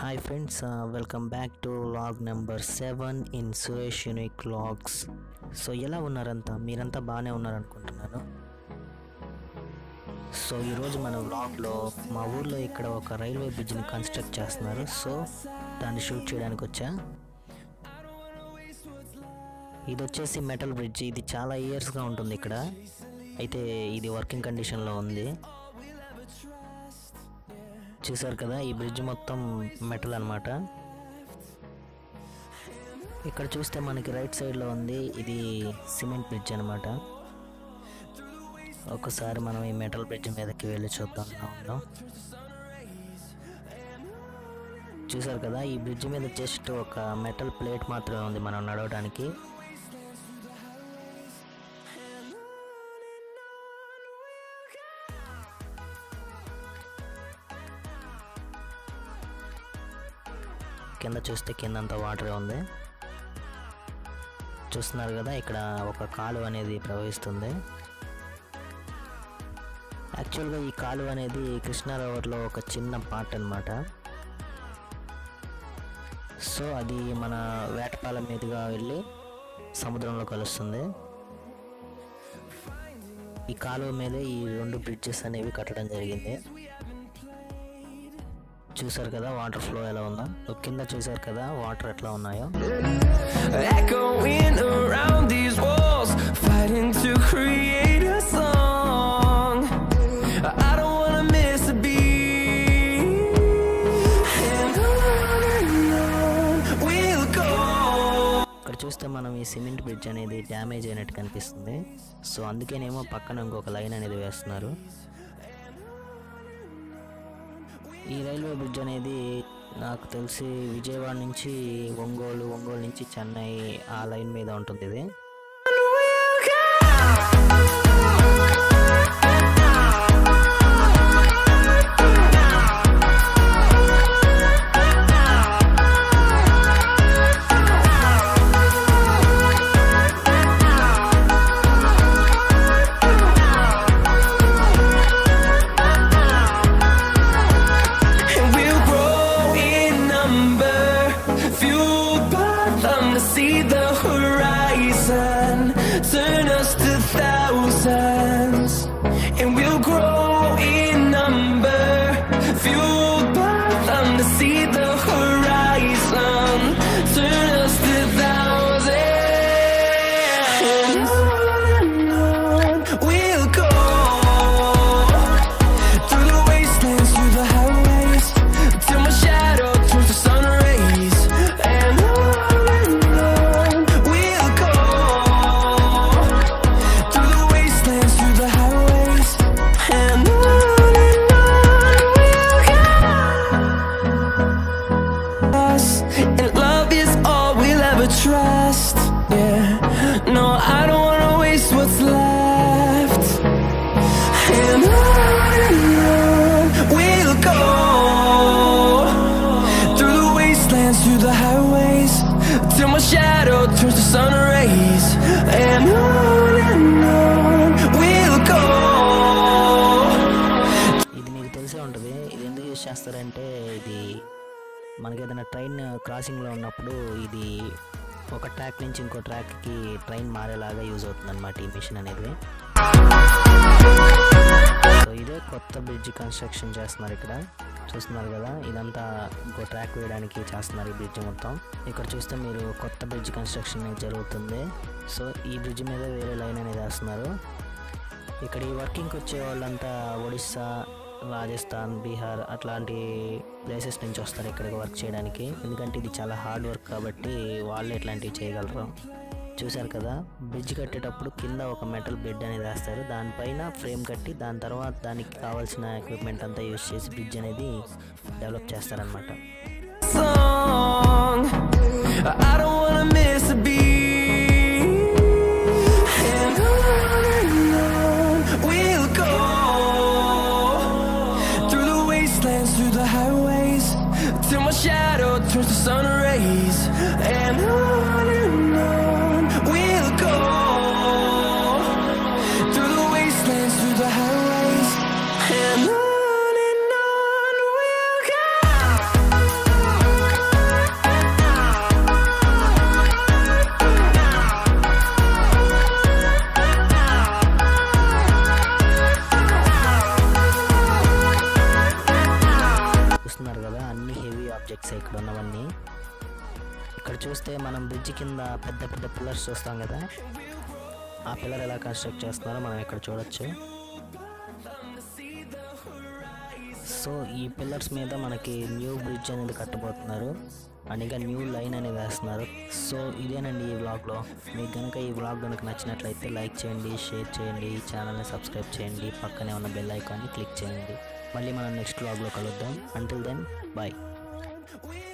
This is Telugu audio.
Hi friends, welcome back to vlog number 7 in Suresh Unique Vlogs. So ఎలా ఉన్నారంతా మీరంతా బాగానే ఉన్నారనుకుంటున్నాను. సో ఈరోజు మన వ్లాగ్లో మా ఊర్లో ఇక్కడ ఒక రైల్వే బ్రిడ్జ్ని కన్స్ట్రక్ట్ చేస్తున్నారు. సో దాన్ని షూట్ చేయడానికి వచ్చా. ఇది వచ్చేసి మెటల్ బ్రిడ్జ్. ఇది చాలా ఇయర్స్గా ఉంటుంది ఇక్కడ. అయితే ఇది వర్కింగ్ కండిషన్లో ఉంది. చూసారు కదా, ఈ బ్రిడ్జ్ మొత్తం మెటల్ అన్నమాట. ఇక్కడ చూస్తే మనకి రైట్ సైడ్లో ఉంది, ఇది సిమెంట్ బ్రిడ్జ్ అన్నమాట. ఒకసారి మనం ఈ మెటల్ బ్రిడ్జ్ మీదకి వెళ్ళి చూద్దాం. చూసారు కదా, ఈ బ్రిడ్జ్ మీద జస్ట్ ఒక మెటల్ ప్లేట్ మాత్రమే ఉంది మనం నడవడానికి. కింద చూస్తే కిందంతా వాటరే ఉంది. చూస్తున్నారు కదా, ఇక్కడ ఒక కాలువ అనేది ప్రవహిస్తుంది. యాక్చువల్గా ఈ కాలువ అనేది కృష్ణా రివర్లో ఒక చిన్న పార్ట్ అన్నమాట. సో అది మన వేటపాలెం మీదుగా వెళ్ళి సముద్రంలో కలుస్తుంది. ఈ కాలువ మీదే ఈ రెండు బ్రిడ్జెస్ అనేవి కట్టడం జరిగింది. చూసారు కదా వాటర్ ఫ్లో ఎలా ఉందో. కింద చూసారు కదా వాటర్ ఎట్లా ఉన్నాయో. ఇక్కడ చూస్తే మనం ఈ సిమెంట్ బ్రిడ్జ్ అనేది డ్యామేజ్ అయినట్టు కనిపిస్తుంది. సో అందుకేనేమో పక్కన ఇంకొక లైన్ అనేది వేస్తున్నారు. ఈ రైల్వే బ్రిడ్జ్ అనేది నాకు తెలిసి విజయవాడ నుంచి ఒంగోలు నుంచి చెన్నై ఆ లైన్ మీద ఉంటుంది ఇది. See the horizon, turn us to thousands, and we'll grow in number, fueled by them to see the horizon, turn us to thousands, and on we'll go, through the wastelands, through the highways, till my shadow turns to sun rays, and trust, yeah. No, I don't wanna waste what's left. And on we'll go, through the wastelands, through the highways, till my shadow turns to sun rays. And on we'll go. ఇది మీకు తెలిసే ఉంటుంది. ఇది ఎందుకు యూజ్ చేస్తారంటే, ఇది మనకి ఏదైనా ట్రైన్ క్రాసింగ్లో ఉన్నప్పుడు ఇది ఒక ట్రాక్ నుంచి ఇంకో ట్రాక్కి ట్రైన్ మారేలాగా యూజ్ అవుతుంది అన్నమాట ఈ మిషన్ అనేది. సో ఇదే కొత్త బ్రిడ్జ్ కన్స్ట్రక్షన్ చేస్తున్నారు ఇక్కడ. చూస్తున్నారు కదా, ఇదంతా ఇంకో ట్రాక్ వేయడానికి చేస్తున్నారు ఈ బ్రిడ్జ్ మొత్తం. ఇక్కడ చూస్తే మీరు కొత్త బ్రిడ్జ్ కన్స్ట్రక్షన్ అనేది జరుగుతుంది. సో ఈ బ్రిడ్జ్ మీద వేరే లైన్ అనేది వేస్తున్నారు. ఇక్కడ ఈ వర్కింగ్కి వచ్చే వాళ్ళంతా ఒడిస్సా, రాజస్థాన్, బీహార్ అట్లాంటి ప్లేసెస్ నుంచి వస్తారు ఇక్కడికి వర్క్ చేయడానికి. ఎందుకంటే ఇది చాలా హార్డ్ వర్క్ కాబట్టి వాళ్ళే ఇట్లాంటివి చేయగలరు. చూసారు కదా, బ్రిడ్జ్ కట్టేటప్పుడు కింద ఒక మెటల్ బెడ్ అనేది వేస్తారు. దానిపైన ఫ్రేమ్ కట్టి దాని తర్వాత దానికి కావాల్సిన ఎక్విప్మెంట్ అంతా యూజ్ చేసి బ్రిడ్జ్ అనేది డెవలప్ చేస్తారనమాట. Through the highways, till my shadow turns to sun rays, and on we'll go, through the wastelands, through the highways, and on we'll go. Bricks ఇక్కడ ఉన్నవన్నీ. ఇక్కడ చూస్తే మనం బ్రిడ్జ్ కింద పెద్ద పెద్ద పిల్లర్స్ చూస్తాం కదా, ఆ పిల్లర్ ఎలా కన్స్ట్రక్ట్ చేస్తున్నారో మనం ఇక్కడ చూడొచ్చు. సో ఈ పిల్లర్స్ మీద మనకి న్యూ బ్రిడ్జ్ అనేది కట్టబోతున్నారు అండ్ ఇంకా న్యూ లైన్ అనేది వేస్తున్నారు. సో ఇదేనండి ఈ వ్లాగ్లో. మీకు కనుక ఈ వ్లాగ్ కనుక నచ్చినట్లయితే లైక్ చేయండి, షేర్ చేయండి, ఈ ఛానల్ని సబ్స్క్రైబ్ చేయండి, పక్కనే ఉన్న బెల్ ఐకాన్ని క్లిక్ చేయండి. మళ్ళీ మనం నెక్స్ట్ వ్లాగ్లో కలుద్దాం. Until then bye.